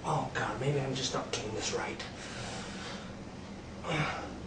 Oh God, maybe I'm just not getting this right.